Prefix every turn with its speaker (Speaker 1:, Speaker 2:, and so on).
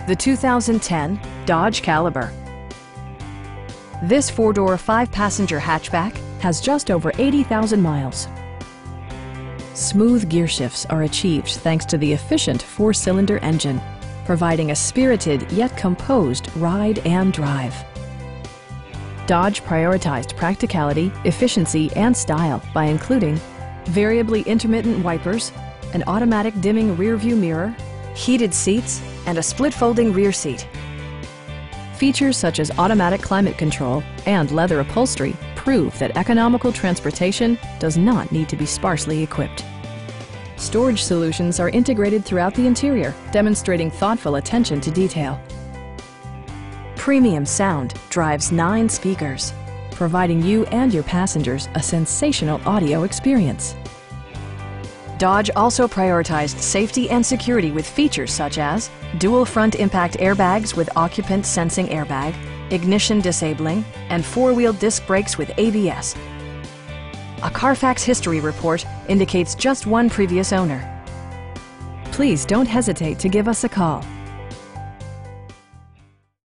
Speaker 1: the 2010 Dodge Caliber. This four-door, five-passenger hatchback has just over 80,000 miles. Smooth gear shifts are achieved thanks to the efficient four-cylinder engine, providing a spirited yet composed ride and drive. Dodge prioritized practicality, efficiency, and style by including variably intermittent wipers, an automatic dimming rear-view mirror, heated seats, and a split-folding rear seat. Features such as automatic climate control and leather upholstery prove that economical transportation does not need to be sparsely equipped. Storage solutions are integrated throughout the interior, demonstrating thoughtful attention to detail. Premium sound drives 9 speakers, providing you and your passengers a sensational audio experience. Dodge also prioritized safety and security with features such as dual front impact airbags with occupant sensing airbag, ignition disabling, and four-wheel disc brakes with ABS. A Carfax history report indicates just one previous owner. Please don't hesitate to give us a call.